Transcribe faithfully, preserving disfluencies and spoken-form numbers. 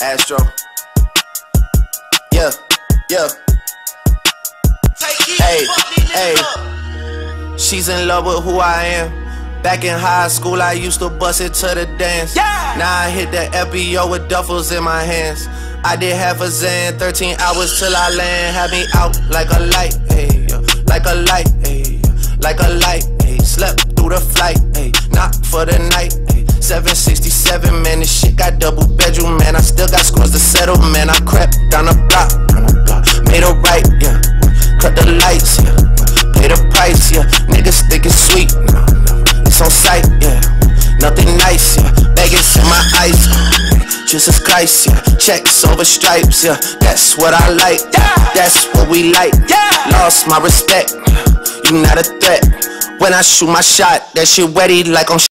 Astro. Yeah, yeah. Hey, hey. She's in love with who I am. Back in high school, I used to bust it to the dance. Yeah. Now I hit the F B O with duffels in my hands. I did half a Zan, thirteen hours till I land. Had me out like a light, ayy, like a light, ayy, like a light, ayy. Slept through the flight, ayy, not for the night, ayy. seven sixty-seven, man, this shit got double bedroom, man. I still got scores to settle, man. I crept down the block, made a right, yeah. Cut the lights, yeah. Pay the price, yeah. Niggas think it's sweet, no, no. It's on sight, yeah. Nothing nice, yeah. Vegas in my eyes, Jesus Christ, yeah. Checks over stripes, yeah. That's what I like, yeah. That's what we like, yeah. Lost my respect, you not a threat. When I shoot my shot, that shit wetty like on